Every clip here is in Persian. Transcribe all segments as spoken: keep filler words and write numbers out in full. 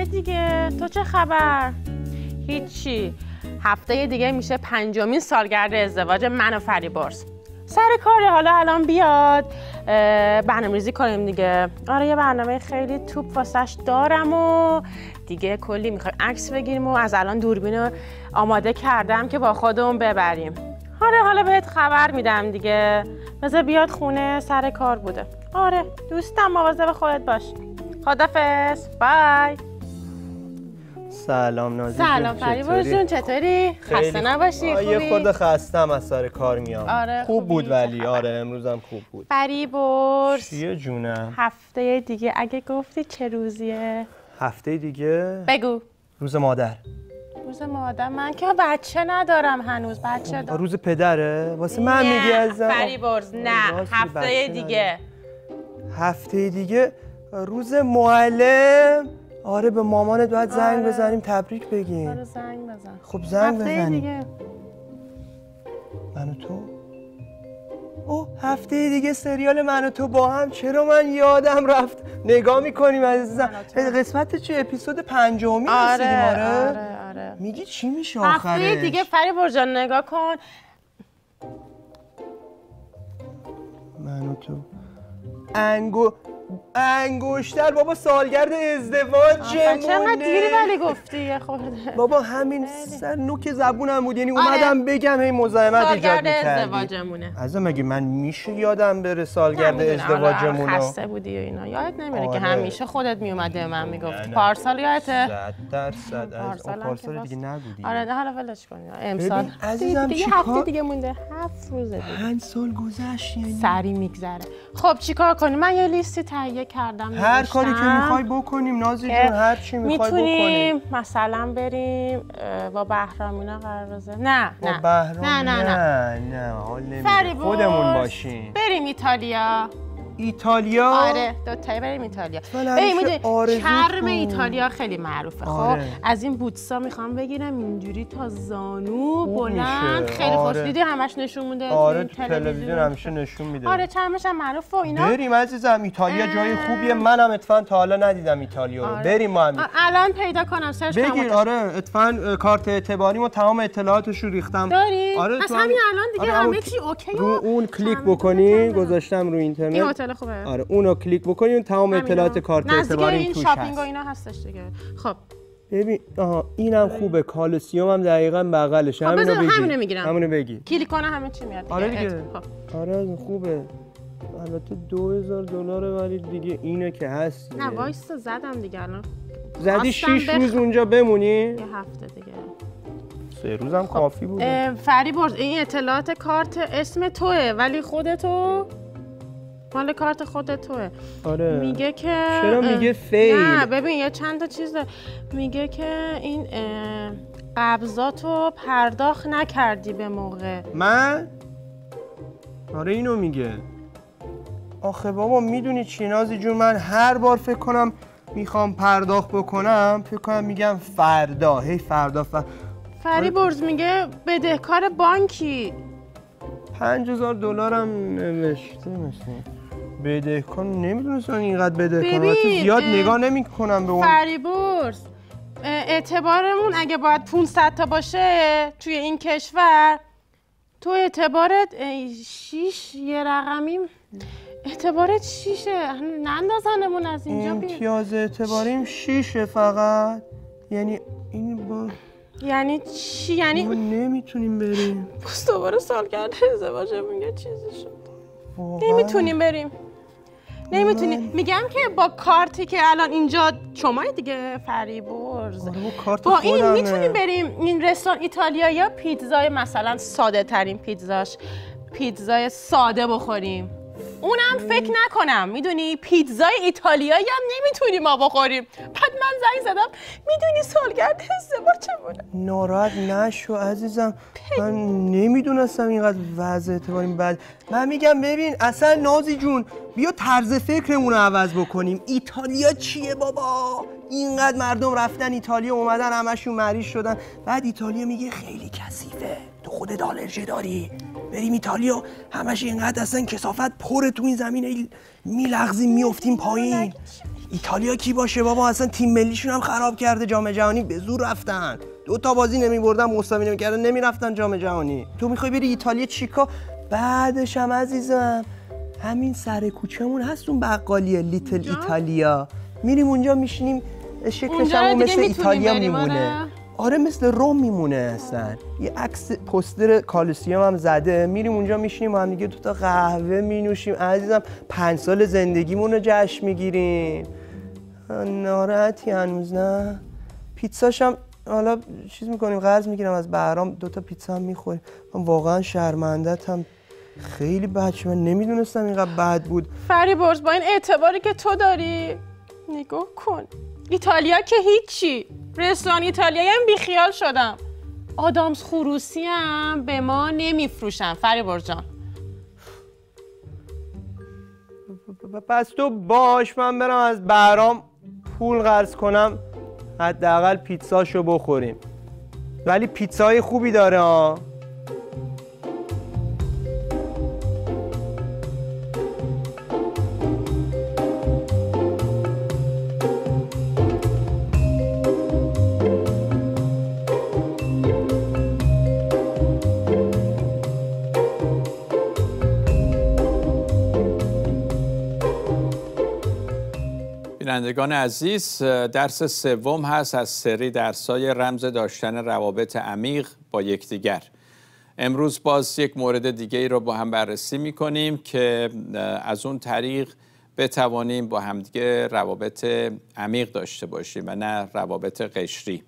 آره دیگه. تو چه خبر؟ هیچی. هفته دیگه میشه پنجمین سالگرد ازدواج من و فریبرز. سر کاره، حالا الان بیاد برنامه‌ریزی کنیم دیگه. آره یه برنامه خیلی توپ واسش دارم و دیگه کلی میخوایم عکس بگیریم و از الان دوربین رو آماده کردم که با خودمون ببریم. آره حالا بهت خبر میدم دیگه. بذار بیاد خونه، سر کار بوده. آره دوستم، مواظب خودت باش. خدافظ. بای. سلام نازی. سلام فریبرز جون، چطوری؟ خسته نباشی؟ خوبی؟ یه خورده خستم از سر کار میام. آره خوب بود ولی آره امروزم خوب بود. فریبرز چیه جونم؟ هفته دیگه اگه گفتی چه روزیه؟ هفته دیگه؟ بگو. روز مادر. روز مادر؟ من که بچه ندارم هنوز. بچه دارم. روز پدره؟ واسه من میگی عزیزم؟ فریبرز نه، هفته دیگه. هفته دیگه روز معلم. آره به مامانت باید زنگ آره. بزنیم تبریک بگیم. آره زنگ بزن. خب زنگ هفته بزنیم. دیگه. من و تو؟ اوه هفته دیگه سریال من و تو با هم. چرا من یادم رفت. نگاه میکنیم عزیزم. قسمت چه اپیزود پنجمی آره رسیدیم. آره آره آره. میگی چی میشه آخرش؟ هفته دیگه فریبرز جان نگاه کن. من و تو انگو انگشتر بابا سالگرد ازدواجمونه. چقدر دیری ولی گفتی یه خورده. بابا همین سر نوک زبونم بود، یعنی اومدم آره. بگم هی مزاحمت ایجاد می‌کردی. سالگرد ازدواجمونه. عزیزم مگه من میشه یادم بره سالگرد ازدواجمونه؟ خسته بودی و اینا یادت نمیره آره. که همیشه خودت میومدی به من میگفتی. پارسال یادته؟ صد درصد. پارسال دیگه نبودی. آره نه حالا ولش کن. امسال عزیزم دیگه هفته دیگه مونده. هفت روزه دیگه. پنج سال گذشت یعنی. سری میگذره. خب چیکار کنیم؟ من یه لیستی تهیه کردم. هر کاری که میخوای بکنیم نازی جون، هر چی میخوای بکنیم. میتونیم مثلا بریم با بهرامینا قرارداد. نه نه. با نه نه نه. نه حال نمیده. خودمون باشیم. بریم ایتالیا. ایتالیا؟ آره دو تایی بریم ایتالیا. ببین میدونی کرم ایتالیا خیلی معروفه. آره. خب از این بوتسا میخوام بگیرم اینجوری تا زانو بلند. خیلی خوش. دیدی همش نشون میده. آره تو تلویزیون همیشه نشون میده. آره چرمش هم معروفه و اینا. بریم عزیزم ایتالیا جای خوبیه. منم اتفاقا تا حالا ندیدم ایتالیا رو. آره. بریم ما هم. الان پیدا کنم سرچ کنم. بگیر. آره اتفاقا کارت اعتباریمو تمام اطلاعاتش رو ریختم. داری؟ آره پس همین الان دیگه آره همه چی اوکی. رو اون کلیک بکنی گذاشتم رو اینترنت. این هتل خوبه. آره اونو کلیک بکنین تمام اطلاعات کارت اعتباری توش هست. این شاپینگ و اینا هستش دیگه. خب ببین آها اینم خوبه. کالسیوم هم دقیقاً بغلشه. خب همونو بگیر. همونو میگیرم. همونو بگیر. کلیک کنه همه چی میاد دیگه. آره دیگه. خب. آره خوبه. البته دو هزار دلاره ولی دیگه اینه که هست. نه وایسا زدم دیگه الان. زدی شش روز اونجا بمونی؟ یه هفته دیگه. سه روزم خب. کافی بود. فریبرز این اطلاعات کارت اسم توئه ولی خودتو مال کارت خودت توئه. آره. میگه که چرا میگه فیل؟ نه ببین یه چند تا چیز داره. میگه که این قبضاتو پرداخت نکردی به موقع. من؟ آره اینو میگه. آخه بابا میدونی چی نازی جون، من هر بار فکر کنم میخوام پرداخت بکنم فکر کنم میگم فردا. هی فردا فردا. فریبرز میگه بدهکار بانکی. پنج هزار دلارم نوشته مثلا. بدهکار نمیدونستم اینقدر بدهکار. زیاد نگاه نمیکنم به اون. فریبرز اعتبارمون اگه باید پانصد تا باشه توی این کشور، تو اعتبارت شیش یه رقمی اعتبارت شیشه. نندازنمون از اینجا. امتیاز اعتباریم شیشه فقط. یعنی این با یعنی چی؟ یعنی ما نمیتونیم بریم. باز دوباره سالگرد ازدواجمون یه چیزی شد. نمیتونیم بریم. نمیتونیم. میگم که با کارتی که الان اینجا شمای دیگه فریبرز. آره با کارت با خودمه. این میتونیم بریم این رستوران ایتالیا یا پیتزای مثلا ساده ترین پیتزاش پیتزای ساده بخوریم. اونم فکر نکنم میدونی پیتزای ایتالیایی هم نمیتونیم ما بخوریم. بعد من زنگ زدم میدونی سالگرد ازدواجمونه. ناراحت نشو عزیزم. من نمیدونستم اینقدر وضع اعتباریم بد. من میگم ببین اصلا نازی جون بیا طرز فکرمون رو عوض بکنیم. ایتالیا چیه بابا؟ اینقدر مردم رفتن ایتالیا اومدن همشون مریض شدن. بعد ایتالیا میگه خیلی کثیفه. تو خودت آلرژی داری. بریم ایتالیا همش اینقدر اصلا کثافت پره تو این زمین میلغزیم میافتیم پایین. ایتالیا کی باشه بابا؟ اصلا تیم ملیشون هم خراب کرده، جام جهانی به زور رفتن، دو تا بازی نمی‌بردن، مساوی نمی‌کردن، نمی‌رفتن جام جهانی. تو می‌خوای بری ایتالیا چیکار؟ بعدش هم عزیزم همین سر کوچمون هست اون بقالیه لیتل ایتالیا، میریم اونجا میشینیم، شکلش هم مثل ایتالیا میمونه. آره مثل روم میمونه اصلا. یه عکس پوستر کالوسیوم هم زده، میریم اونجا میشینیم با هم دیگه، دو تا قهوه مینوشیم عزیزم، پنج سال زندگیمون رو جشن میگیریم. ناراحتی هنوز نه؟ پیتزاش هم حالا چیز میکنیم، قرض میگیرم از بهرام، دو تا پیتزا هم میخوریم. من واقعا شرمنده‌ام، خیلی بد شد، من نمیدونستم اینقدر بد بود. فریبرز با این اعتباری که تو داری نگاه کن، ایتالیا که هیچی، رستوران ایتالیایی هم بیخیال شدم، آدامس خروسی هم به ما نمیفروشن. فریبرز جان پس تو باش، من برم از بهرام پول قرض کنم حداقل پیتزاشو بخوریم، ولی پیتزای خوبی داره ها. بینندگان عزیز، درس سوم هست از سری درس‌های رمز داشتن روابط عمیق با یکدیگر. امروز باز یک مورد دیگه ای رو با هم بررسی می‌کنیم که از اون طریق بتوانیم با همدیگه روابط عمیق داشته باشیم و نه روابط قشری.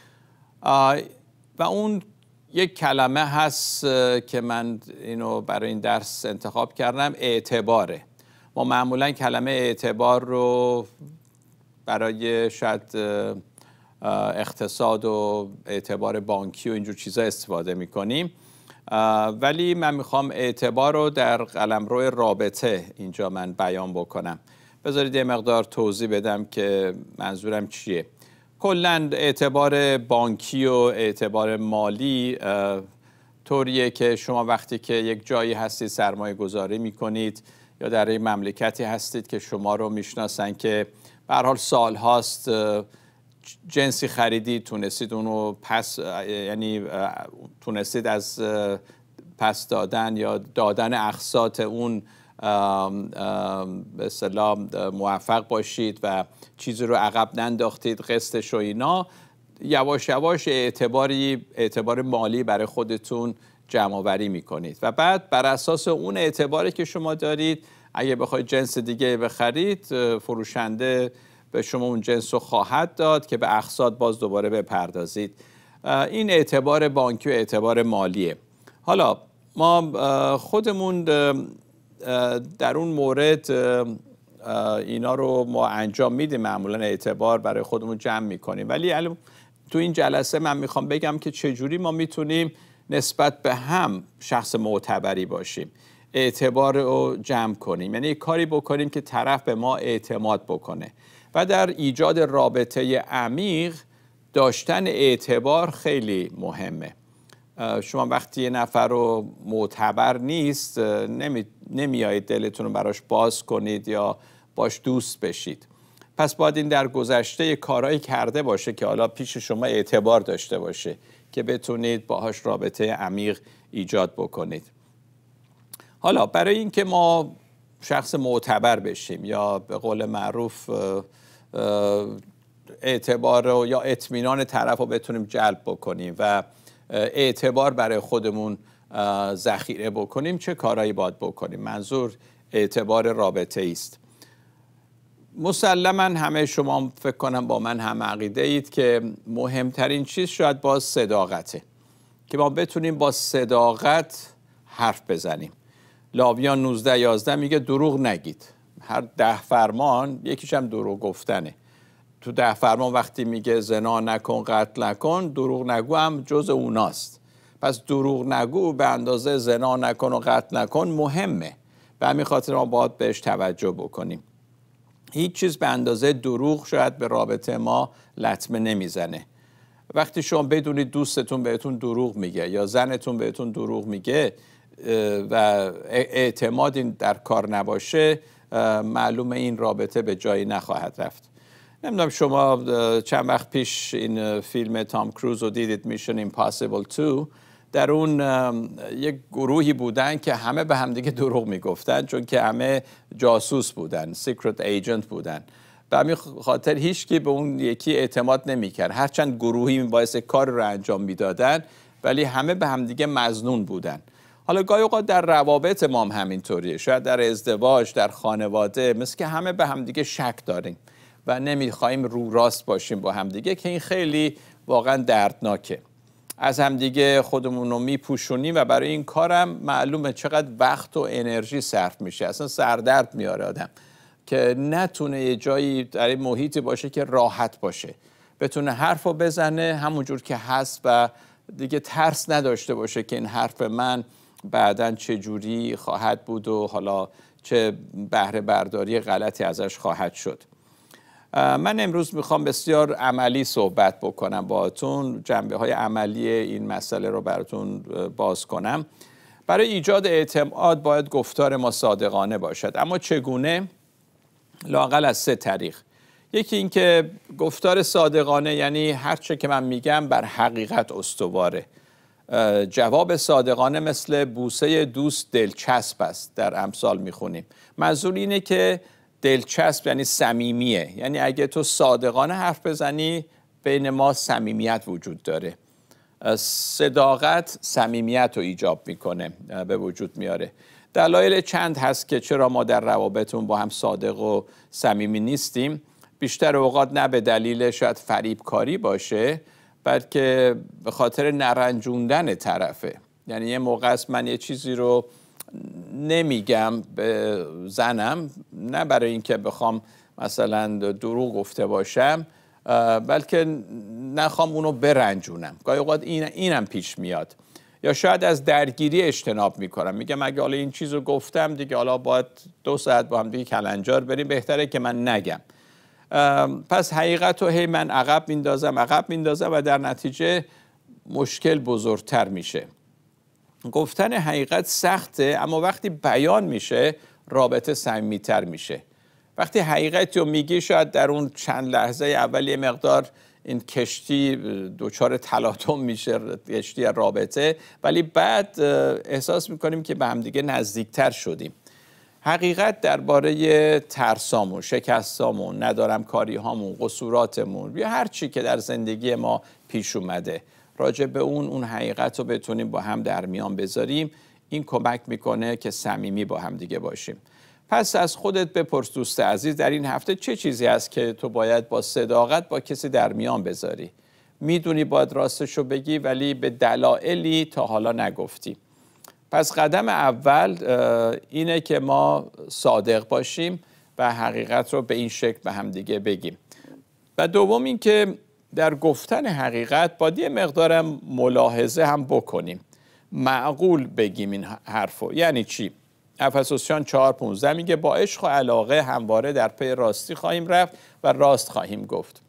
و اون یک کلمه هست که من اینو برای این درس انتخاب کردم، اعتباره. ما معمولا کلمه اعتبار رو برای شاید اقتصاد و اعتبار بانکی و اینجور چیزا استفاده میکنیم، ولی من میخوام اعتبار رو در قلمرو رابطه اینجا من بیان بکنم. بذارید یه مقدار توضیح بدم که منظورم چیه. کلاً اعتبار بانکی و اعتبار مالی طوریه که شما وقتی که یک جایی هستید سرمایه گذاری میکنید یا در یک مملکتی هستید که شما رو میشناسن که به هر حال سال هاست جنسی خریدید، تونستید اونو پس، یعنی تونستید از پس دادن یا دادن اقساط اون به اصطلاح موفق باشید و چیزی رو عقب ننداختید، قسطش و اینا، یواش یواش اعتباری اعتبار مالی برای خودتون جمع آوری میکنید و بعد بر اساس اون اعتباری که شما دارید اگه بخواید جنس دیگه بخرید، فروشنده به شما اون جنس رو خواهد داد که به اقساط باز دوباره بپردازید. این اعتبار بانکی و اعتبار مالیه. حالا ما خودمون در اون مورد اینا رو ما انجام میدیم، معمولا اعتبار برای خودمون جمع میکنیم، ولی تو این جلسه من میخوام بگم که چجوری ما میتونیم نسبت به هم شخص معتبری باشیم، اعتبار رو جمع کنیم، یعنی کاری بکنیم که طرف به ما اعتماد بکنه. و در ایجاد رابطه عمیق داشتن اعتبار خیلی مهمه. شما وقتی یه نفر رو معتبر نیست نمی، نمیایید دلتون رو براش باز کنید یا باش دوست بشید. پس باید این در گذشته کارهایی کرده باشه که حالا پیش شما اعتبار داشته باشه که بتونید باهاش رابطه عمیق ایجاد بکنید. حالا برای اینکه ما شخص معتبر بشیم یا به قول معروف اعتبار رو یا اطمینان طرف رو بتونیم جلب بکنیم و اعتبار برای خودمون ذخیره بکنیم، چه کارهایی باید بکنیم؟ منظور اعتبار رابطه است. مسلماً همه شما فکر کنم با من هم عقیده اید که مهمترین چیز شاید باز صداقته، که ما بتونیم با صداقت حرف بزنیم. لاویان نوزده یازده میگه دروغ نگید. هر ده فرمان یکیش هم دروغ گفتنه. تو ده فرمان وقتی میگه زنا نکن، قتل نکن، دروغ نگو هم جز اوناست. پس دروغ نگو به اندازه زنا نکن و قتل نکن مهمه. به همین خاطر ما باید بهش توجه بکنیم. هیچ چیز به اندازه دروغ شاید به رابطه ما لطمه نمیزنه. وقتی شما بدونید دوستتون بهتون دروغ میگه یا زنتون بهتون دروغ میگه و اعتماد این در کار نباشه، معلومه این رابطه به جایی نخواهد رفت. نمیدونم شما چند وقت پیش این فیلم تام کروز رو دیدید، میشن ایمپاسیبل تو. در اون یک گروهی بودن که همه به همدیگه دروغ میگفتن، چون که همه جاسوس بودن، سیکرت ایجنت بودن. به همین خاطر هیچکی به اون یکی اعتماد نمیکرد. هرچند گروهی باعث کار رو انجام میدادن، ولی همه به همدیگه مظنون بودن. حالا گاهی اوقات در روابط ما هم همینطوریه. شاید در ازدواج، در خانواده، مثل که همه به همدیگه شک داریم و نمیخوایم رو راست باشیم با همدیگه، که این خیلی واقعا دردناکه. از همدیگه خودمون رو میپوشونیم و برای این کارم معلومه چقدر وقت و انرژی صرف میشه. اصلا سردرد میاره آدم که نتونه یه جایی در این محیطی باشه که راحت باشه، بتونه حرف رو بزنه همونجور که هست و دیگه ترس نداشته باشه که این حرف من بعداً چه جوری خواهد بود و حالا چه بهره برداری غلطی ازش خواهد شد. من امروز میخوام بسیار عملی صحبت بکنم باهاتون، جنبه های عملی این مسئله رو براتون باز کنم. برای ایجاد اعتماد باید گفتار ما صادقانه باشد، اما چگونه؟ لااقل از سه طریق. یکی این که گفتار صادقانه یعنی هر چه که من میگم بر حقیقت استواره. جواب صادقانه مثل بوسه دوست دلچسب است، در امثال میخونیم. منظور اینه که دلچسب یعنی صمیمیه، یعنی اگه تو صادقانه حرف بزنی بین ما صمیمیت وجود داره. صداقت صمیمیت رو ایجاب میکنه، به وجود میاره. دلایل چند هست که چرا ما در روابطمون با هم صادق و صمیمی نیستیم. بیشتر اوقات نه به دلیل شاید فریبکاری باشه، بلکه به خاطر نرنجوندن طرفه. یعنی یه موقع است من یه چیزی رو نمیگم به زنم، نه برای اینکه بخوام مثلا دروغ گفته باشم، بلکه نخوام اونو برنجونم. گاهی اوقات این اینم پیش میاد. یا شاید از درگیری اجتناب میکنم، میگم اگه حالا این چیزو گفتم دیگه حالا باید دو ساعت با هم دیگه کلنجار بریم، بهتره که من نگم. پس حقیقت رو هی من عقب میندازم عقب میندازم و در نتیجه مشکل بزرگتر میشه. گفتن حقیقت سخته، اما وقتی بیان میشه رابطه صمیمیتر میشه. وقتی حقیقت رو میگی شاید در اون چند لحظه اول یه مقدار این کشتی دچار تلاطم میشه، کشتی رابطه، ولی بعد احساس میکنیم که به هم دیگه نزدیکتر شدیم. حقیقت درباره ترسامون، شکستامون، ندارم کاری هامون، قصوراتمون یا هر چی که در زندگی ما پیش اومده، راجع به اون اون حقیقت رو بتونیم با هم در میان بذاریم. این کمک میکنه که صمیمی با هم دیگه باشیم. پس از خودت بپرس دوست عزیز، در این هفته چه چیزی هست که تو باید با صداقت با کسی در میان بذاری؟ میدونی باید راستشو بگی ولی به دلایلی تا حالا نگفتی. پس قدم اول اینه که ما صادق باشیم و حقیقت رو به این شکل به هم دیگه بگیم. و دوم این که در گفتن حقیقت باید یه مقدارم ملاحظه هم بکنیم، معقول بگیم این حرفو. یعنی چی؟ افسوسیان چهار پونزده میگه با عشق و علاقه همواره در پی راستی خواهیم رفت و راست خواهیم گفت.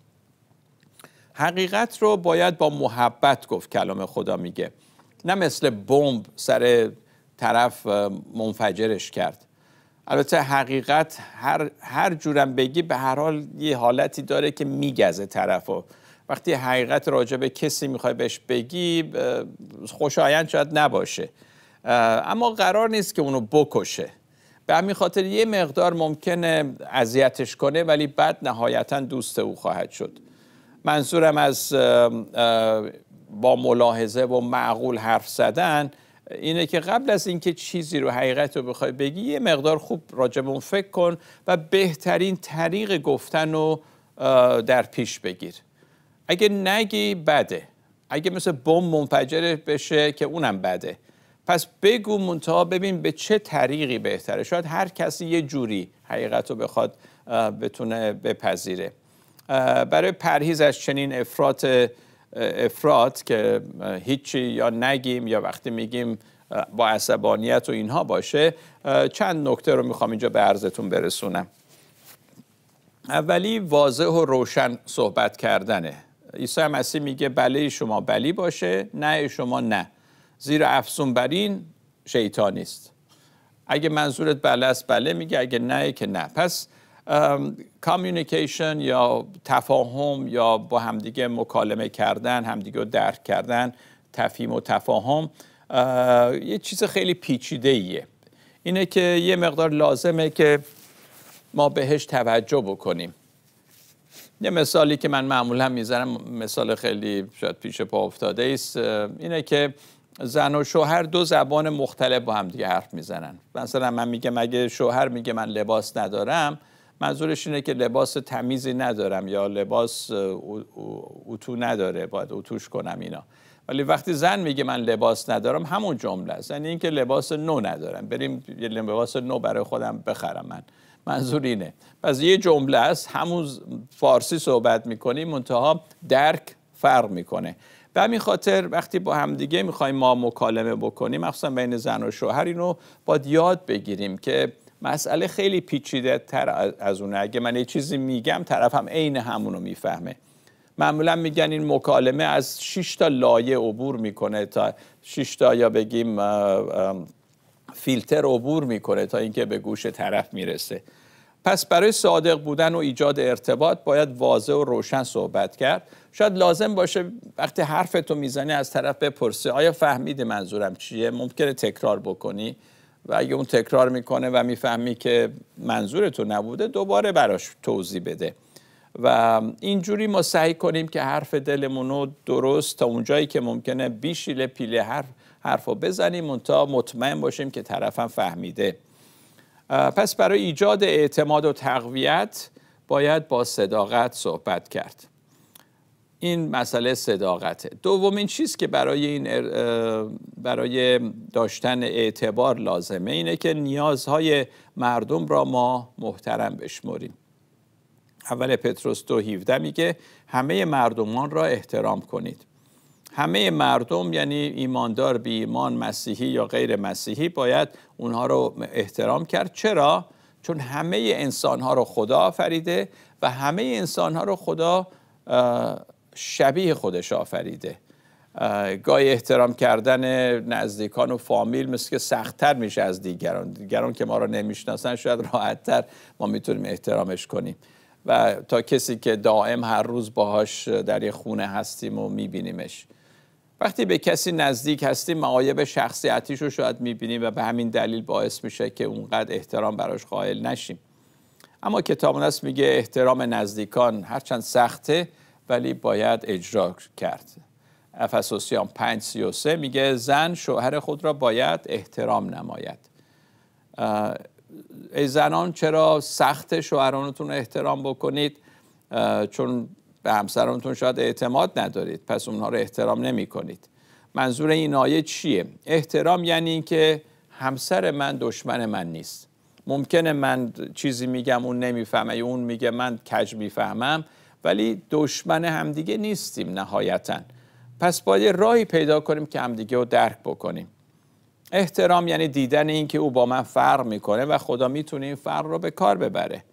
حقیقت رو باید با محبت گفت، کلام خدا میگه، نه مثل بمب سر طرف منفجرش کرد. البته حقیقت هر هر جورم بگی به هر حال یه حالتی داره که میگزه طرفو. وقتی حقیقت راجع به کسی میخوای بهش بگی خوشایند شاید نباشه، اما قرار نیست که اونو بکشه. به همین خاطر یه مقدار ممکنه اذیتش کنه ولی بعد نهایتا دوست او خواهد شد. منظورم از با ملاحظه و معقول حرف زدن اینه که قبل از اینکه چیزی رو حقیقت رو بخوای بگی یه مقدار خوب راجع به اون فکر کن و بهترین طریق گفتن رو در پیش بگیر. اگه نگی بده، اگه مثل بمب منفجر بشه که اونم بده. پس بگو، منتها ببین به چه طریقی بهتره. شاید هر کسی یه جوری حقیقت رو بخواد بتونه بپذیره. برای پرهیز از چنین افراط افراط که هیچی یا نگیم یا وقتی میگیم با عصبانیت و اینها باشه، چند نکته رو میخوام اینجا به عرضتون برسونم. اولی واضح و روشن صحبت کردنه. عیسی مسیح میگه بله شما بلی باشه، نه شما نه، زیرا افزون بر این شیطانی است. اگه منظورت بله است بله میگه، اگه نه که نه. پس کامیونیکیشن یا تفاهم یا با همدیگه مکالمه کردن، همدیگه رو درک کردن، تفهیم و تفاهم یه چیز خیلی پیچیده ایه. اینه که یه مقدار لازمه که ما بهش توجه بکنیم. یه مثالی که من معمولا میزنم، مثال خیلی شاید پیش پا افتاده است، اینه که زن و شوهر دو زبان مختلف با هم دیگه حرف میزنن. مثلا من میگم اگه شوهر میگه من لباس ندارم، منظورش اینه که لباس تمیزی ندارم یا لباس اتو نداره، باید اتوش کنم اینا. ولی وقتی زن میگه من لباس ندارم، همون جمله است، یعنی اینکه لباس نو ندارم، بریم یه لباس نو برای خودم بخرم. من منظور اینه. پس یه جمله است، همون فارسی صحبت میکنیم، منتها درک فرق میکنه. به همین خاطر وقتی با همدیگه میخوایم ما مکالمه بکنیم، مخصوصا بین زن و شوهر، اینو باید یاد بگیریم که مسئله خیلی پیچیده تر از اونه. اگه من یه چیزی میگم، طرف هم عین همونو میفهمه. معمولا میگن این مکالمه از شش تا لایه عبور میکنه، تا شش تا یا بگیم فیلتر عبور میکنه تا اینکه به گوش طرف میرسه. پس برای صادق بودن و ایجاد ارتباط باید واضح و روشن صحبت کرد. شاید لازم باشه وقتی حرفتو میزنی از طرف بپرسی آیا فهمیدی منظورم چیه؟ ممکنه تکرار بکنی و اگه اون تکرار میکنه و میفهمی که منظورتو نبوده، دوباره براش توضیح بده. و اینجوری ما سعی کنیم که حرف دلمونو درست تا اونجایی که ممکنه بیشیله پیله حرف حرفو بزنیم تا مطمئن باشیم که طرفم فهمیده. پس برای ایجاد اعتماد و تقویت باید با صداقت صحبت کرد. این مسئله صداقته. دومین چیز که برای این برای داشتن اعتبار لازمه اینه که نیازهای مردم را ما محترم بشمریم. اول پتروس دو هفده میگه همه مردمان را احترام کنید. همه مردم یعنی ایماندار، بی ایمان، مسیحی یا غیر مسیحی، باید اونها رو احترام کرد. چرا؟ چون همه انسانها رو خدا آفریده و همه انسانها رو خدا شبیه خودش آفریده. گاهی احترام کردن نزدیکان و فامیل مثل که سخت‌تر میشه از دیگران. دیگران که ما رو نمیشناسن شاید راحت‌تر ما میتونیم احترامش کنیم، و تا کسی که دائم هر روز باهاش در یه خونه هستیم و میبینیمش. وقتی به کسی نزدیک هستیم معایب شخصیتیش رو شاید میبینیم و به همین دلیل باعث میشه که اونقدر احترام براش قائل نشیم. اما کتاب مقدس میگه احترام نزدیکان هرچند سخته ولی باید اجرا کرد. افسوسیان پنج سی و سه میگه زن شوهر خود را باید احترام نماید. ای زنان چرا سخت شوهرانتون رو احترام بکنید؟ چون به همسرانتون شاید اعتماد ندارید، پس اونها رو احترام نمی کنید. منظور این آیه چیه؟ احترام یعنی این که همسر من دشمن من نیست. ممکنه من چیزی میگم اون نمیفهمه، اون میگه من کج میفهمم، ولی دشمن همدیگه نیستیم نهایتاً. پس باید راهی پیدا کنیم که همدیگه رو درک بکنیم. احترام یعنی دیدن این که او با من فرق میکنه و خدا میتونه این فرق رو به کار ببره.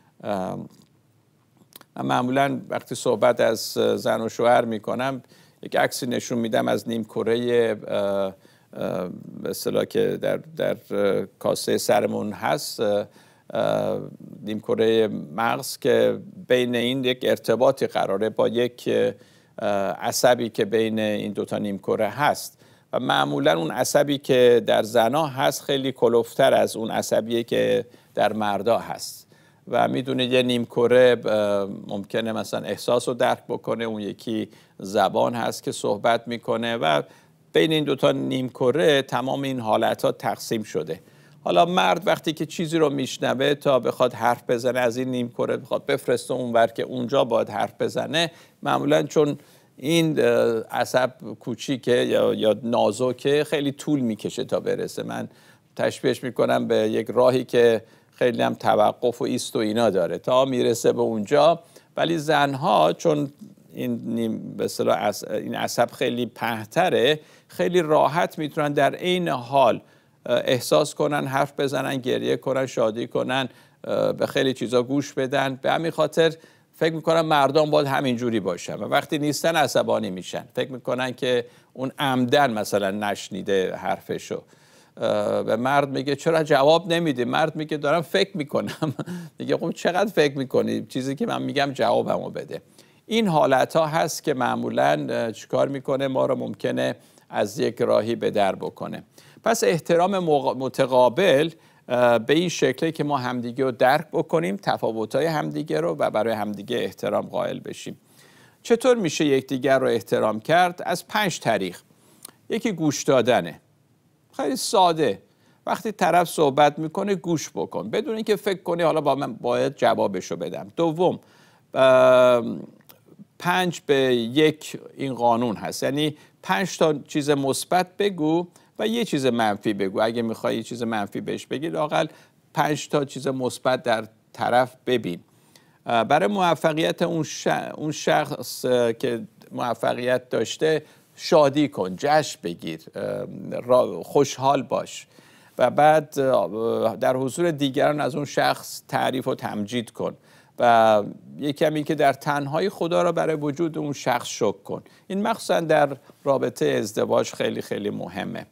من معمولا وقتی صحبت از زن و شوهر میکنم یک عکسی نشون میدم از نیم کره به اصطلاح که در در کاسه سرمون هست، نیم کره مغز، که بین این یک ارتباطی قراره با یک عصبی که بین این دوتا نیم کره هست و معمولا اون عصبی که در زنا هست خیلی کلوفتر از اون عصبیه که در مردا هست و میدونه یه نیم کره ممکنه مثلا احساس رو درک بکنه، اون یکی زبان هست که صحبت میکنه و بین این دوتا نیم کره تمام این حالت ها تقسیم شده. حالا مرد وقتی که چیزی رو میشنوه تا بخواد حرف بزنه از این نیم کره بخواد بفرسته اونور که اونجا باید حرف بزنه، معمولا چون این عصب کوچیکه یا یا نازکه خیلی طول میکشه تا برسه. من تشبیهش میکنم به یک راهی که خیلی هم توقف و ایست و اینا داره تا میرسه به اونجا، ولی زنها چون این به اصطلاح این عصب خیلی پهن‌تره، خیلی راحت میتونن در عین حال احساس کنن، حرف بزنن، گریه کنن، شادی کنن، به خیلی چیزا گوش بدن. به همین خاطر فکر میکنن مردم باید همین جوری باشن و وقتی نیستن عصبانی میشن، فکر میکنن که اون عمدن مثلا نشنیده حرفشو. به مرد میگه چرا جواب نمیدی؟ مرد میگه دارم فکر میکنم. میگه خب چقدر فکر میکنی؟ چیزی که من میگم جوابمو بده. این حالت ها هست که معمولا چیکار میکنه؟ ما رو ممکنه از یک راهی به در بکنه. پس احترام متقابل به این شکلی که ما همدیگه رو درک بکنیم، تفاوت‌های همدیگه رو، و برای همدیگه احترام قائل بشیم. چطور میشه یکدیگر رو احترام کرد؟ از پنج طریق. یکی گوش دادنه. خیلی ساده. وقتی طرف صحبت میکنه گوش بکن بدون اینکه فکر کنی حالا با من باید جوابشو بدم. دوم، پنج به یک این قانون هست، یعنی پنج تا چیز مثبت بگو و یه چیز منفی بگو. اگه میخوای یه چیز منفی بهش بگی لااقل پنج تا چیز مثبت در طرف ببین. برای موفقیت اون شخص که موفقیت داشته شادی کن، جشن بگیر، خوشحال باش و بعد در حضور دیگران از اون شخص تعریف و تمجید کن و یک کمی که در تنهایی خدا را برای وجود اون شخص شکر کن. این مخصوصا در رابطه ازدواج خیلی خیلی مهمه.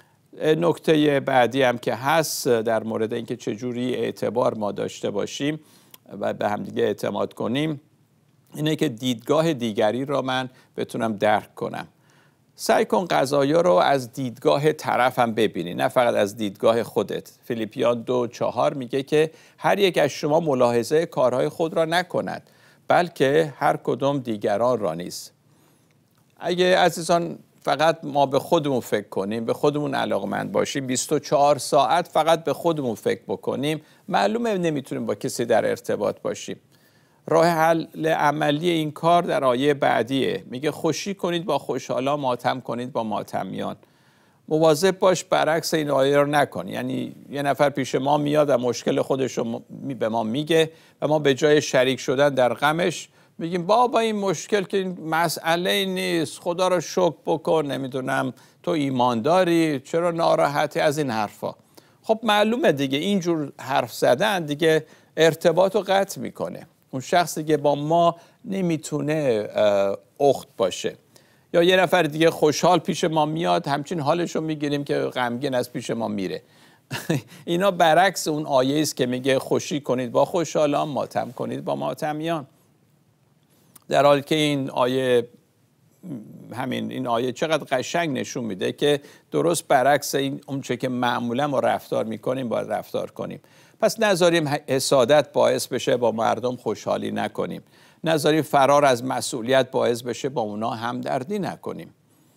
نکته بعدی هم که هست در مورد اینکه چجوری اعتبار ما داشته باشیم و به همدیگه اعتماد کنیم اینه که دیدگاه دیگری را من بتونم درک کنم. سعی کن قضایا رو از دیدگاه طرفم ببینی، نه فقط از دیدگاه خودت. فیلیپیان دو چهار میگه که هر یک از شما ملاحظه کارهای خود را نکند، بلکه هر کدام دیگران را نیز. اگه عزیزان فقط ما به خودمون فکر کنیم، به خودمون علاقمند باشیم، بیست و چهار ساعت فقط به خودمون فکر بکنیم، معلومه نمیتونیم با کسی در ارتباط باشیم. راه حل عملی این کار در آیه بعدیه. میگه خوشی کنید با خوشحالان، ماتم کنید با ماتمیان. مواظب باش برعکس این آیه رو نکن. یعنی یه نفر پیش ما میاد و مشکل خودش رو به ما میگه و ما به جای شریک شدن در غمش میگیم بابا این مشکل که مسئله نیست، خدا رو شکر بکن، نمیدونم تو ایمان داری، چرا ناراحتی، از این حرفا. خب معلومه دیگه اینجور حرف زدن دیگه ارتباط رو قطع میکنه. اون شخصی که با ما نمیتونه اخت باشه. یا یه نفر دیگه خوشحال پیش ما میاد، همچین حالش رو میگیریم که غمگین از پیش ما میره. اینا برعکس اون آیه است که میگه خوشی کنید با خوشحالان، ماتم کنید با ماتمیان. در حالی که این آیه همین این آیه چقدر قشنگ نشون میده که درست برعکس این اون چه که معمولا ما رفتار میکنیم باید رفتار کنیم. پس نذاریم حسادت باعث بشه با مردم خوشحالی نکنیم. نذاریم فرار از مسئولیت باعث بشه با اونا همدردی نکنیم.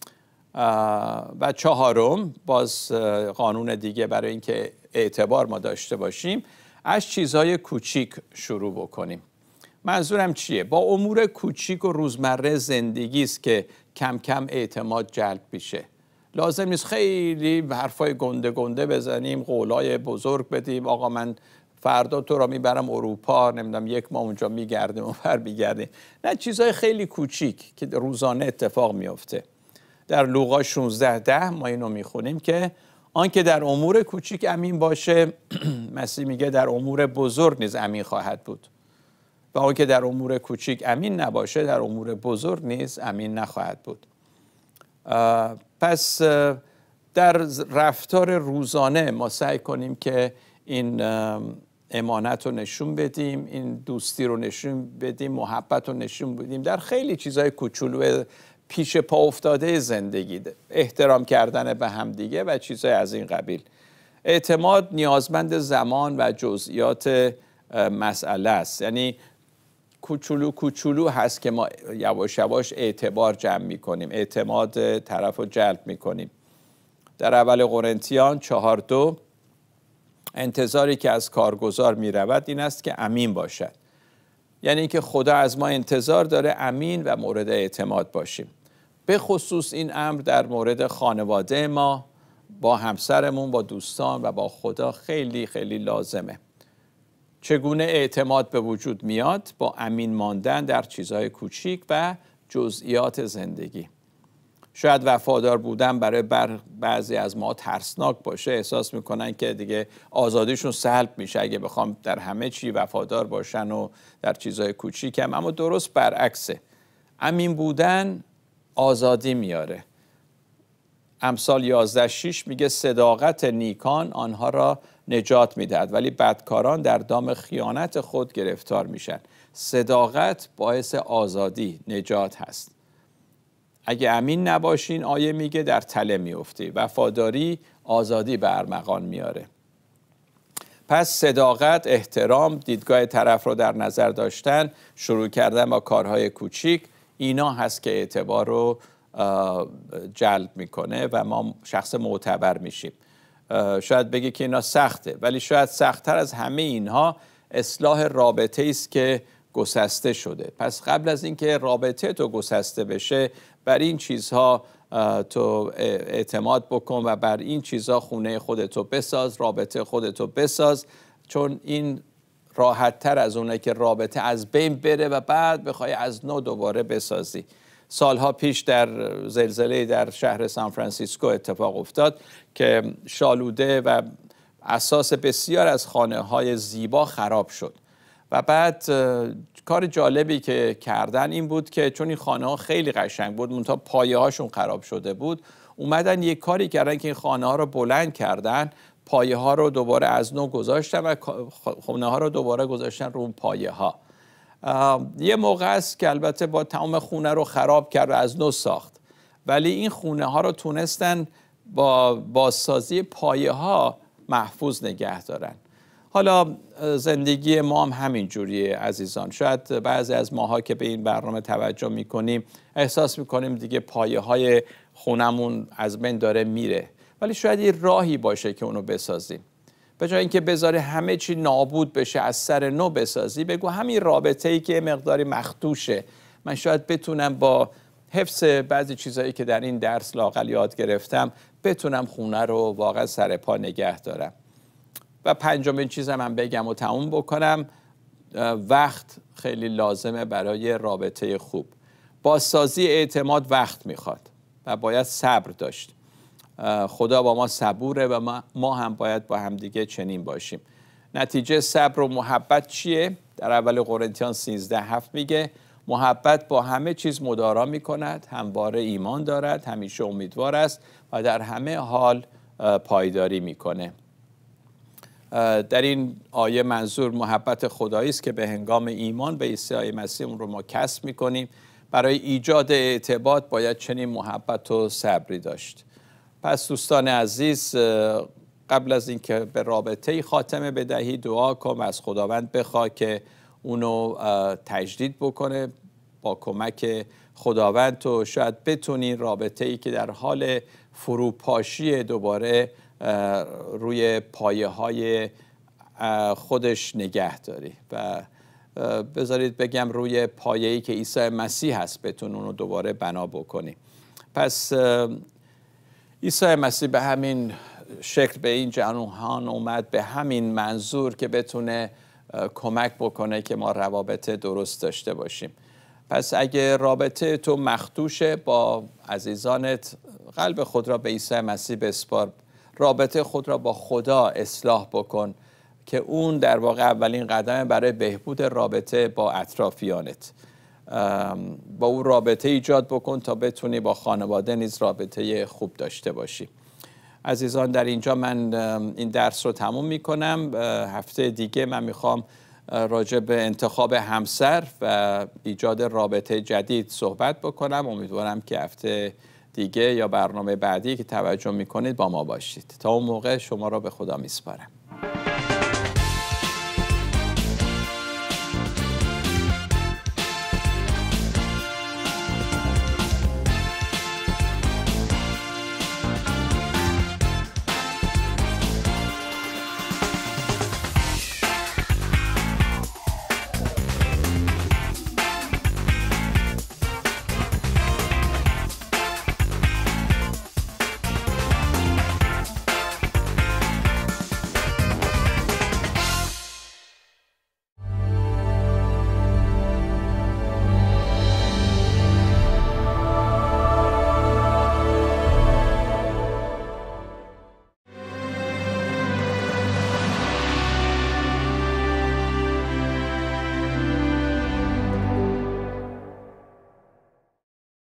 و چهارم، باز قانون دیگه برای اینکه اعتبار ما داشته باشیم، از چیزهای کوچیک شروع بکنیم. منظورم چیه؟ با امور کوچیک و روزمره زندگی است که کم کم اعتماد جلب میشه. لازم نیست خیلی حرفای گنده گنده بزنیم، قولای بزرگ بدیم، آقا من فردا تو را میبرم اروپا، نمیدونم یک ماه اونجا میگردیم و بر میگردیم. نه، چیزهای خیلی کوچیک که روزانه اتفاق میفته. در لوقا شانزده ده ما اینو میخونیم که آنکه در امور کوچیک امین باشه، مسیح میگه در امور بزرگ نیز امین خواهد بود. و آنکه در امور کوچیک امین نباشه، در امور بزرگ نیز امین نخواهد بود. پس در رفتار روزانه ما سعی کنیم که این امانت رو نشون بدیم، این دوستی رو نشون بدیم، محبت رو نشون بدیم در خیلی چیزهای کوچولو پیش پا افتاده زندگی، احترام کردن به همدیگه و چیزهای از این قبیل. اعتماد نیازمند زمان و جزئیات مسئله است. یعنی کوچولو کوچولو هست که ما یواش یواش اعتبار جمع میکنیم، اعتماد طرف رو جلب میکنیم. در اول قرنتیان چهار دو انتظاری که از کارگزار میرود این است که امین باشد. یعنی اینکه خدا از ما انتظار داره امین و مورد اعتماد باشیم. به خصوص این امر در مورد خانواده ما، با همسرمون، با دوستان و با خدا خیلی خیلی لازمه. چگونه اعتماد به وجود میاد؟ با امین ماندن در چیزهای کوچیک و جزئیات زندگی. شاید وفادار بودن برای بر بعضی از ما ترسناک باشه، احساس میکنن که دیگه آزادیشون سلب میشه اگه بخوام در همه چی وفادار باشن و در چیزهای کوچیک هم. اما درست برعکسه. امین بودن آزادی میاره. امثال یازده شش میگه صداقت نیکان آنها را نجات میدهد ولی بدکاران در دام خیانت خود گرفتار میشن. صداقت باعث آزادی، نجات هست. اگه امین نباشین آیه میگه در تله میفتی. وفاداری آزادی به ارمغان میاره. پس صداقت، احترام، دیدگاه طرف رو در نظر داشتن، شروع کردن با کارهای کوچیک، اینا هست که اعتبار رو جلب میکنه و ما شخص معتبر میشیم. شاید بگی که اینا سخته، ولی شاید سخت‌تر از همه اینها اصلاح رابطه است که گسسته شده. پس قبل از اینکه رابطه تو گسسته بشه، بر این چیزها تو اعتماد بکن و بر این چیزها خونه خودتو بساز، رابطه خودتو بساز، چون این راحت تر از اونه که رابطه از بین بره و بعد بخوای از نو دوباره بسازی. سالها پیش در زلزله در شهر سان فرانسیسکو اتفاق افتاد که شالوده و اساس بسیار از خانه‌های زیبا خراب شد و بعد کار جالبی که کردن این بود که چون این خانه‌ها خیلی قشنگ بود منتها پایه‌هاشون خراب شده بود، اومدن یک کاری کردن که این خانه‌ها رو بلند کردن، پایه‌ها رو دوباره از نو گذاشتن و خانه‌ها رو دوباره گذاشتن رو اون پایه‌ها. یه موقع است که البته با تمام خونه رو خراب کرد و از نو ساخت، ولی این خونه ها رو تونستن با بازسازی پایه ها محفوظ نگه دارن. حالا زندگی ما هم همین جوریه عزیزان. شاید بعضی از ماها که به این برنامه توجه میکنیم احساس میکنیم دیگه پایه های خونمون از بین داره میره، ولی شاید یه راهی باشه که اونو بسازیم. به جای اینکه بذاری همه چی نابود بشه از سر نو بسازی، بگو همین رابطه‌ای که مقداری مخدوشه من شاید بتونم با حفظ بعضی چیزایی که در این درس لااقل یاد گرفتم بتونم خونه رو واقعا سر پا نگه دارم. و پنجمین چیزم من بگم و تموم بکنم، وقت خیلی لازمه برای رابطه خوب. بازسازی اعتماد وقت میخواد و باید صبر داشت. خدا با ما صبوره و ما, ما هم باید با همدیگه چنین باشیم. نتیجه صبر و محبت چیه؟ در اول قرنتیان سیزده هفت میگه محبت با همه چیز مدارا میکند، همواره ایمان دارد، همیشه امیدوار است و در همه حال پایداری میکنه. در این آیه منظور محبت خدایی است که به هنگام ایمان به عیسی مسیح اون رو ما کسب میکنیم. برای ایجاد اعتماد باید چنین محبت و صبری داشت. پس دوستان عزیز، قبل از اینکه به رابطه خاتمه بدهی دعا کن و از خداوند بخوا که اونو تجدید بکنه. با کمک خداوند تو شاید بتونی رابطه‌ای که در حال فروپاشی دوباره روی پایه های خودش نگه داری و بذارید بگم روی پایه‌ای که عیسی مسیح هست بتون اونو دوباره بنا بکنی. پس عیسی مسیح به همین شکل به این جهان اومد، به همین منظور که بتونه کمک بکنه که ما روابط درست داشته باشیم. پس اگه رابطه تو مخدوشه با عزیزانت، قلب خود را به عیسی مسیح بسپار، رابطه خود را با خدا اصلاح بکن که اون در واقع اولین قدم برای بهبود رابطه با اطرافیانت. با اون رابطه ایجاد بکن تا بتونی با خانواده نیز رابطه خوب داشته باشی. عزیزان، در اینجا من این درس رو تموم میکنم. هفته دیگه من میخوام راجع به انتخاب همسر و ایجاد رابطه جدید صحبت بکنم. امیدوارم که هفته دیگه یا برنامه بعدی که توجه میکنید با ما باشید. تا اون موقع شما را به خدا میسپارم.